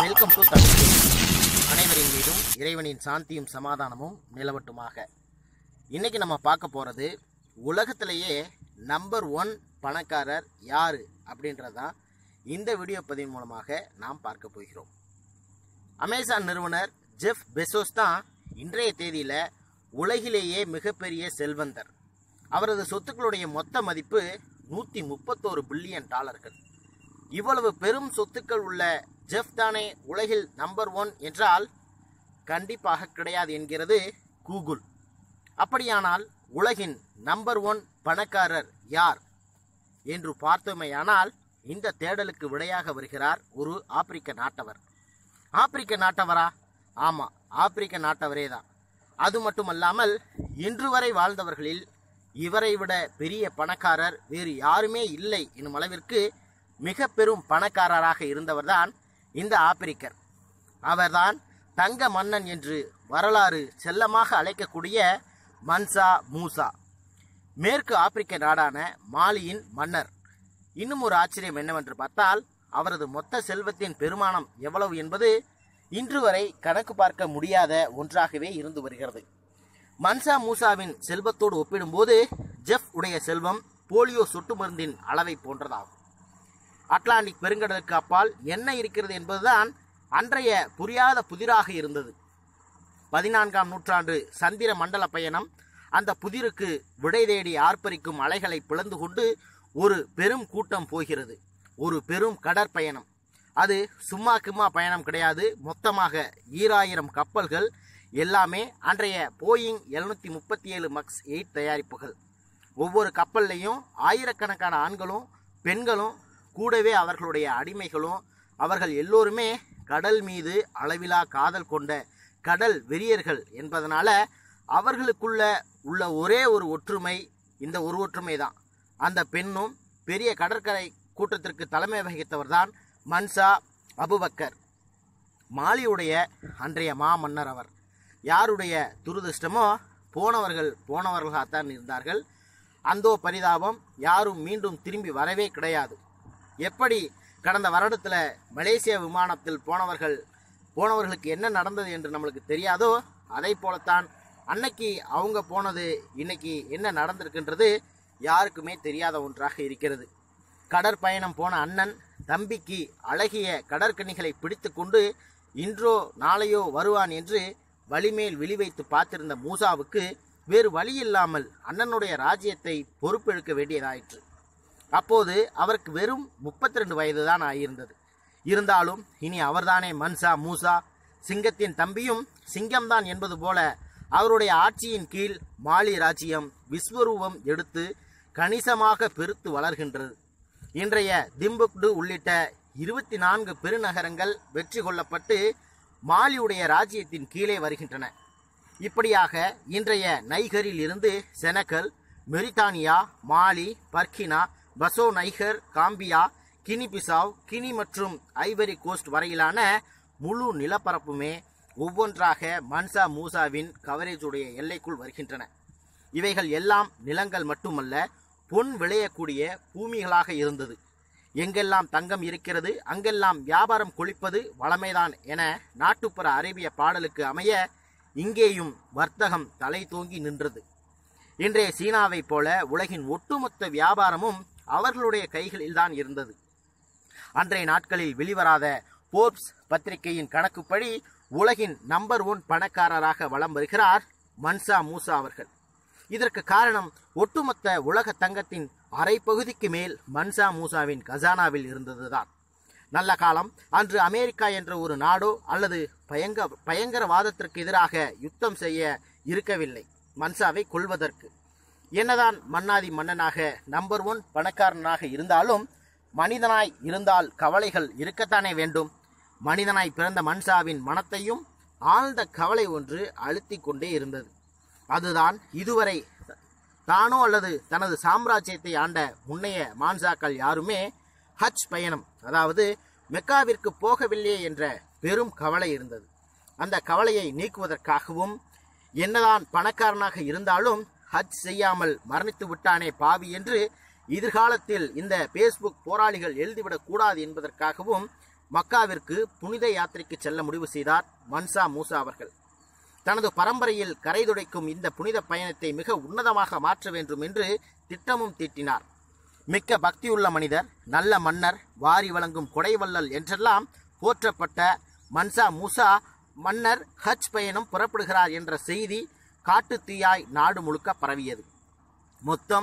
Welcome to Tamil. அனைவரின் மீதும் இறைவனின் சாந்தியும் சமாதானமும் நிலவட்டுமாக. இன்னைக்கு நம்ம பார்க்க போகிறது உலகத்திலேயே நம்பர் 1 பணக்காரர் யார் அப்படின்றதான் இந்த வீடியோ பதிவின் மூலமாக நாம் பார்க்க போகிறோம். அமேசான் நிறுவனர் ஜெஃப் பெசோஸ் தான் இன்றைய தேதியில் உலகிலேயே மிகப்பெரிய செல்வந்தர். அவரது சொத்துக்களுடைய மொத்த மதிப்பு $131 பில்லியன். இவ்வளவு பெரும் சொத்துக்கள் உள்ள ஜெஃப் தானே உலகில் நம்பர் 1 என்றால் கண்டிப்பாக கிடையாது என்கிறது கூகுள். அப்படியானால் உலகின் நம்பர் 1 பணக்காரர் யார் என்று பார்த்தோமேயானால் இந்த தேடலுக்கு விடையாக வருகிறார் ஒரு ஆப்பிரிக்க நாட்டவர். ஆப்பிரிக்க நாட்டவரா? ஆமாம், ஆப்பிரிக்க நாட்டவரே தான். அது மட்டுமல்லாமல் இன்று வரை வாழ்ந்தவர்களில் இவரை விட பெரிய பணக்காரர் வேறு யாருமே இல்லை என்னும் அளவிற்கு மிக பெரும் பணக்காரராக இருந்தவர்தான் இந்த ஆப்பிரிக்கர். அவர்தான் தங்க மன்னன் என்று வரலாறு செல்லமாக அழைக்கக்கூடிய மன்சா மூசா, மேற்கு ஆப்பிரிக்க நாடான மாலியின் மன்னர். இன்னும் ஒரு ஆச்சரியம் என்னவென்று பார்த்தால் அவரது மொத்த செல்வத்தின் பெருமானம் எவ்வளவு என்பது இன்று வரை கணக்கு பார்க்க முடியாத ஒன்றாகவே இருந்து வருகிறது. மன்சா மூசாவின் செல்வத்தோடு ஒப்பிடும்போது ஜெஃப் உடைய செல்வம் போலியோ சொட்டு மருந்தின் அளவை போன்றதாகும். அட்லாண்டிக் பெருங்கடலுக்கு அப்பால் என்ன இருக்கிறது என்பதுதான் அன்றைய புரியாத புதிராக இருந்தது. 14ஆம் நூற்றாண்டு சந்திர மண்டல பயணம் அந்த புதிருக்கு விடை தேடி ஆர்ப்பரிக்கும் அலைகளை பிளந்து கொண்டு ஒரு பெரும் கூட்டம் போகிறது. ஒரு பெரும் கடற்பயணம். அது சும்மா பயணம் கிடையாது. மொத்தமாக 2000 கப்பல்கள், எல்லாமே அன்றைய போயிங் 737 MAX 8 தயாரிப்புகள். ஒவ்வொரு கப்பல்லையும் ஆயிரக்கணக்கான ஆண்களும் பெண்களும், கூடவே அவர்களுடைய அடிமைகளும், அவர்கள் எல்லோருமே கடல் மீது அளவிலா காதல் கொண்ட கடல் வெறியர்கள் என்பதனால அவர்களுக்குள்ள உள்ள ஒரே ஒரு ஒற்றுமை இந்த ஒரு ஒற்றுமை தான். அந்த பெண்ணும் பெரிய கடற்கரை கூட்டத்திற்கு தலைமை வகித்தவர் தான் மன்சா அபுபக்கர், மாலியுடைய அன்றைய மாமன்னர். அவர் யாருடைய துரதிர்ஷ்டமோ போனவர்களாகத்தான் இருந்தார்கள். அந்தோ பரிதாபம், யாரும் மீண்டும் திரும்பி வரவே கிடையாது. எப்படி கடந்த வருடத்தில் மலேசியா விமானத்தில் போனவர்களுக்கு என்ன நடந்தது என்று நம்மளுக்கு தெரியாதோ, அதை போலத்தான் அன்னைக்கு அவங்க போனது இன்னைக்கு என்ன நடந்திருக்கின்றது யாருக்குமே தெரியாத ஒன்றாக இருக்கிறது. கடற்பயணம் போன அண்ணன் தம்பிக்கு அழகிய கடற்கனிகளை பிடித்து கொண்டு இன்றோ நாளையோ வருவான் என்று வழிமேல் விழி வைத்து பார்த்திருந்த மூசாவுக்கு வேறு வழி இல்லாமல் அண்ணனுடைய ராஜ்யத்தை பொறுப்பெடுக்க வேண்டியதாயிற்று. அப்போது அவருக்கு வெறும் 32 வயது தான் ஆகியிருந்தது. இருந்தாலும் இனி அவர்தானே மன்சா மூசா, சிங்கத்தின் தம்பியும் சிங்கம்தான் என்பது போல அவருடைய ஆட்சியின் கீழ் மாலி ராஜ்யம் விஸ்வரூபம் எடுத்து கணிசமாக பெருத்து வளர்கின்றது. இன்றைய திம்புக்டு உள்ளிட்ட 24 பெருநகரங்கள் வெற்றி கொள்ளப்பட்டு மாலியுடைய ராஜ்யத்தின் கீழே வருகின்றன. இப்படியாக இன்றைய நைகரில் இருந்து Senegal, Mauritania, Mali, Burkina Faso, Niger, Gambia, Guinea Bissau, Guinea மற்றும் ஐவரி கோஸ்ட் வரையிலான முழு நிலப்பரப்புமே ஒவ்வொன்றாக மன்சா மூசாவின் கவரேஜுடைய எல்லைக்குள் வருகின்றன. இவைகள் எல்லாம் நிலங்கள் மட்டுமல்ல, பொன் விளையக்கூடிய பூமிகளாக இருந்தது. எங்கெல்லாம் தங்கம் இருக்கிறது அங்கெல்லாம் வியாபாரம் கொழிப்பது வளமைதான் என நாட்டுப்புற அரேபிய பாடலுக்கு அமைய இங்கேயும் வர்த்தகம் தலை தோங்கி நின்றது. இன்றைய சீனாவை போல உலகின் ஒட்டுமொத்த வியாபாரமும் அவர்களுடைய கைகளில்தான் இருந்தது. அன்றைய நாட்களில் வெளிவராத போர்ப்ஸ் பத்திரிகையின் கணக்குப்படி உலகின் நம்பர் 1 பணக்காரராக வலம் வருகிறார் மன்சா மூசா அவர்கள். இதற்கு காரணம் ஒட்டுமொத்த உலக தங்கத்தின் அரை பகுதிக்கு மேல் மன்சா மூசாவின் கஜானாவில் இருந்ததுதான். நல்ல காலம் அன்று அமெரிக்கா என்ற ஒரு நாடோ அல்லது பயங்கரவாதத்திற்கு எதிராக யுத்தம் செய்ய இருக்கவில்லை மன்சாவை கொள்வதற்கு. என்னதான் மன்னாதி மன்னனாக நம்பர் 1 பணக்காரனாக இருந்தாலும் மனிதனாய் இருந்தால் கவலைகள் இருக்கத்தானே வேண்டும். மனிதனாய் பிறந்த மன்சாவின் மனத்தையும் ஆழ்ந்த கவலை ஒன்று அழுத்தி கொண்டே இருந்தது. அதுதான் இதுவரை தானோ அல்லது தனது சாம்ராஜ்யத்தை ஆண்ட முன்னைய மான்சாக்கள் யாருமே ஹஜ் பயணம், அதாவது மெக்காவிற்கு போகவில்லையே என்ற பெரும் கவலை இருந்தது. அந்த கவலையை நீக்குவதற்காகவும் என்னதான் பணக்காரனாக இருந்தாலும் ஹஜ் செய்யாமல் மரணித்து விட்டானே பாவி என்று எதிர்காலத்தில் இந்த பேஸ்புக் போராளிகள் எழுதிவிடக் கூடாது என்பதற்காகவும் மக்காவிற்கு புனித யாத்திரைக்கு செல்ல முடிவு செய்தார் மன்சா மூசா அவர்கள். தனது பரம்பரையில் கரை துடைக்கும் இந்த புனித பயணத்தை மிக உன்னதமாக மாற்ற வேண்டும் என்று திட்டமும் தீட்டினார். மிக்க பக்தியுள்ள மனிதர், நல்ல மன்னர், வாரி வழங்கும் கொடைவள்ளல் என்றெல்லாம் போற்றப்பட்ட மன்சா மூசா மன்னர் ஹஜ் பயணம் புறப்படுகிறார் என்ற செய்தி காட்டுத்தீயாய் நாடு முழுக்க பரவியது. மொத்தம்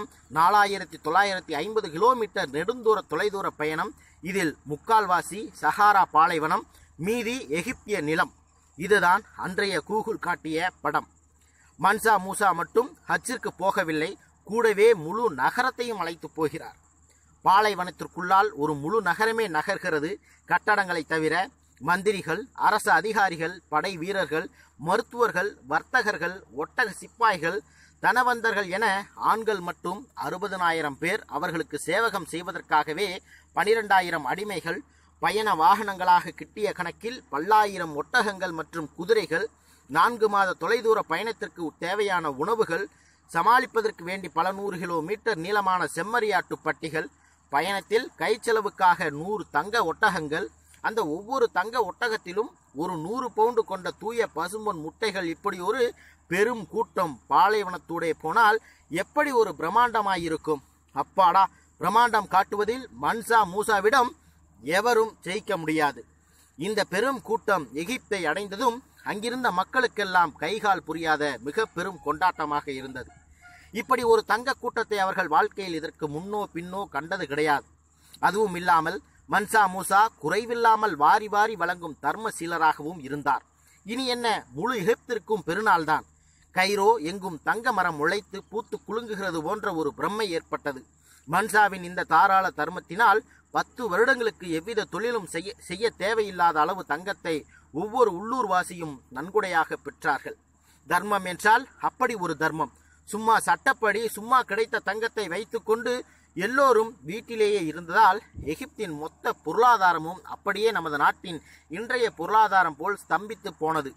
4950 கிலோமீட்டர் நெடுந்தூர தொலைதூர பயணம். இதில் முக்கால்வாசி சஹாரா பாலைவனம், மீதி எகிப்திய நிலம். இதுதான் அன்றைய கூகுள் காட்டிய படம். மன்சா மூசா மட்டும் ஹஜ்ஜிற்கு போகவில்லை, கூடவே முழு நகரத்தையும் அழைத்து போகிறார். பாலைவனத்திற்குள்ளால் ஒரு முழு நகரமே நகர்கிறது. கட்டடங்களை தவிர மந்திரிகள், அரசு அதிகாரிகள், படை வீரர்கள், மருத்துவர்கள், வர்த்தகர்கள், ஒட்டக சிப்பாய்கள், தனவந்தர்கள் என ஆண்கள் மட்டும் 60,000 பேர். அவர்களுக்கு சேவகம் செய்வதற்காகவே 12,000 அடிமைகள், பயண வாகனங்களாக கிட்டிய கணக்கில் பல்லாயிரம் ஒட்டகங்கள் மற்றும் குதிரைகள், 4 மாத தொலைதூர பயணத்திற்கு தேவையான உணவுகள், சமாளிப்பதற்கு வேண்டி பல 100 கிலோமீட்டர் நீளமான செம்மறியாட்டு பட்டிகள், பயணத்தில் கைச்செலவுக்காக 100 தங்க ஒட்டகங்கள், அந்த ஒவ்வொரு தங்க ஒட்டகத்திலும் ஒரு 100 பவுண்டு கொண்ட தூய பசும்பொன் முட்டைகள். இப்படி ஒரு பெரும் கூட்டம் பாலைவனத்தூடே போனால் எப்படி ஒரு பிரம்மாண்டமாயிருக்கும். அப்பாடா, பிரம்மாண்டம் காட்டுவதில் மன்சா மூசாவிடம் எவரும் ஜெயிக்க முடியாது. இந்த பெரும் கூட்டம் எகிப்தை அடைந்ததும் அங்கிருந்த மக்களுக்கெல்லாம் கைகால் புரியாத மிக பெரும் கொண்டாட்டமாக இருந்தது. இப்படி ஒரு தங்க கூட்டத்தை அவர்கள் வாழ்க்கையில் இதற்கு முன்னோ பின்னோ கண்டது கிடையாது. அதுவும் இல்லாமல் மன்சா மூசா குறைவில்லாமல் வாரி வாரி வழங்கும் தர்மசீலராகவும் இருந்தார். இனி என்ன, முழு எகிப்திற்கும் பெருநாள்தான். கைரோ எங்கும் தங்க மரம் முளைத்து பூத்து குலுங்குகிறது போன்ற ஒரு பிரம்மை ஏற்பட்டது. மன்சாவின் இந்த தாராள தர்மத்தினால் 10 வருடங்களுக்கு எவ்வித தொழிலும் செய்ய தேவையில்லாத அளவு தங்கத்தை ஒவ்வொரு உள்ளூர்வாசியும் நன்கொடையாக பெற்றார்கள். தர்மம் என்றால் அப்படி ஒரு தர்மம். சும்மா சட்டப்படி சும்மா கிடைத்த தங்கத்தை வைத்துக்கொண்டு எல்லோரும் வீட்டிலேயே இருந்ததால் எகிப்தின் மொத்த பொருளாதாரமும் அப்படியே நமது நாட்டின் இன்றைய பொருளாதாரம் போல் ஸ்தம்பித்து போனது.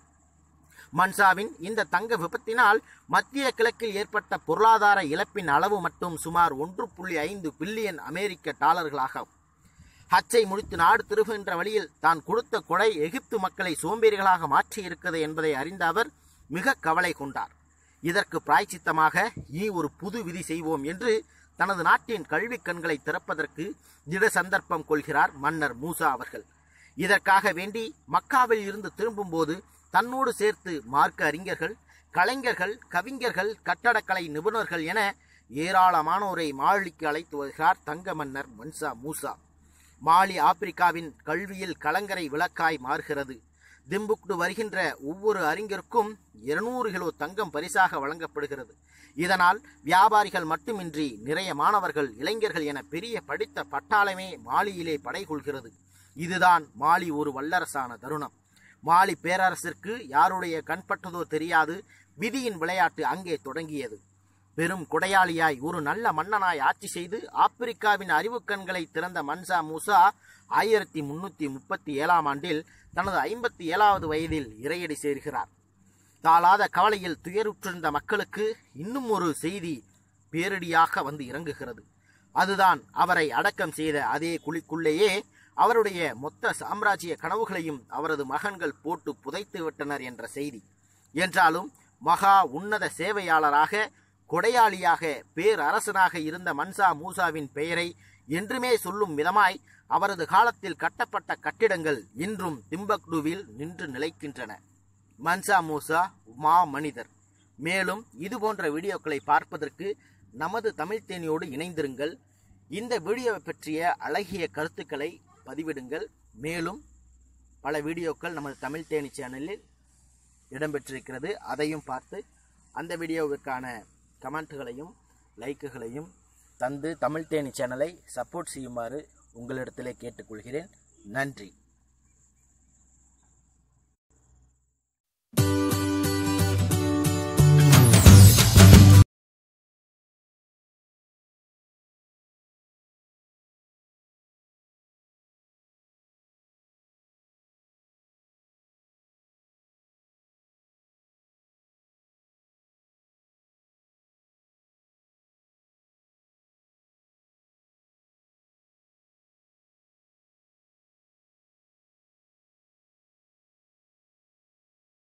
மன்சாவின் இந்த தங்க விபத்தினால் மத்திய கிழக்கில் ஏற்பட்ட பொருளாதார இழப்பின் அளவு மட்டும் சுமார் 1.5 பில்லியன் அமெரிக்க டாலர்களாகும். ஹஜ்ஜை முடித்து நாடு திரும்புகின்ற வழியில் தான் கொடுத்த கொடை எகிப்து மக்களை சோம்பேறிகளாக மாற்றி இருக்கிறது என்பதை அறிந்த அவர் மிக கவலை கொண்டார். இதற்கு பிராய்ச்சித்தமாக ஒரு புது விதி செய்வோம் என்று தனது நாட்டின் கல்வி கண்களை திறப்பதற்கு திட சந்தர்ப்பம் கொள்கிறார் மன்னர் மூசா அவர்கள். இதற்காக வேண்டி மக்காவில் இருந்து திரும்பும்போது தன்னோடு சேர்த்து மார்க்க அறிஞர்கள், கலைஞர்கள், கவிஞர்கள், கட்டடக்கலை நிபுணர்கள் என ஏராளமானோரை மாலிக்கு அழைத்து வருகிறார் தங்க மன்னர் மன்சா மூசா. மாலி ஆப்பிரிக்காவின் கல்வியில் கலங்கரை விளக்காய் மாறுகிறது. திம்புக்டு வருகின்ற ஒவ்வொரு அறிஞருக்கும் 200 கிலோ தங்கம் பரிசாக வழங்கப்படுகிறது. இதனால் வியாபாரிகள் மட்டுமின்றி நிறைய மாணவர்கள், இளைஞர்கள் என பெரிய படித்த பட்டாளமே மாலியிலே படைகொள்கிறது. இதுதான் மாலி ஒரு வல்லரசான தருணம். மாலி பேரரசிற்கு யாருடைய கண்பட்டதோ தெரியாது விதியின் விளையாட்டு அங்கே தொடங்கியது. பெரும் கொடையாளியாய் ஒரு நல்ல மன்னனாய் ஆட்சி செய்து ஆப்பிரிக்காவின் அறிவு கண்களை திறந்த மன்சா மூசா 1337 ஆண்டில் தனது 57வது வயதில் இறையடி சேர்கிறார். தாளாத கவலையில் துயருற்றிருந்த மக்களுக்கு இன்னும் ஒரு செய்தி பேரிடியாக வந்து இறங்குகிறது. அதுதான் அவரை அடக்கம் செய்த அதே குழிக்குள்ளேயே அவருடைய மொத்த சாம்ராஜ்ய கனவுகளையும் அவரது மகன்கள் போட்டு புதைத்து விட்டனர் என்ற செய்தி. என்றாலும் மகா உன்னத சேவையாளராக, கொடையாளியாக, பேரரசனாக இருந்த மன்சா மூசாவின் பெயரை என்றுமே சொல்லும் விதமாய் அவரது காலத்தில் கட்டப்பட்ட கட்டிடங்கள் இன்றும் திம்பக்டுவில் நின்று நிலைக்கின்றன. மன்சா மூசா மா மனிதர். மேலும் இதுபோன்ற வீடியோக்களை பார்ப்பதற்கு நமது தமிழ் தேனியோடு இணைந்திருங்கள். இந்த வீடியோவை பற்றிய அழகிய கருத்துக்களை பதிவிடுங்கள். மேலும் பல வீடியோக்கள் நமது தமிழ் தேனி சேனலில் இடம்பெற்றிருக்கிறது. அதையும் பார்த்து அந்த வீடியோவிற்கான கமெண்ட்டுகளையும் லைக்குகளையும் தந்து தமிழ் தேனி சேனலை சப்போர்ட் செய்யுமாறு உங்களிடத்திலே கேட்டுக்கொள்கிறேன். நன்றி.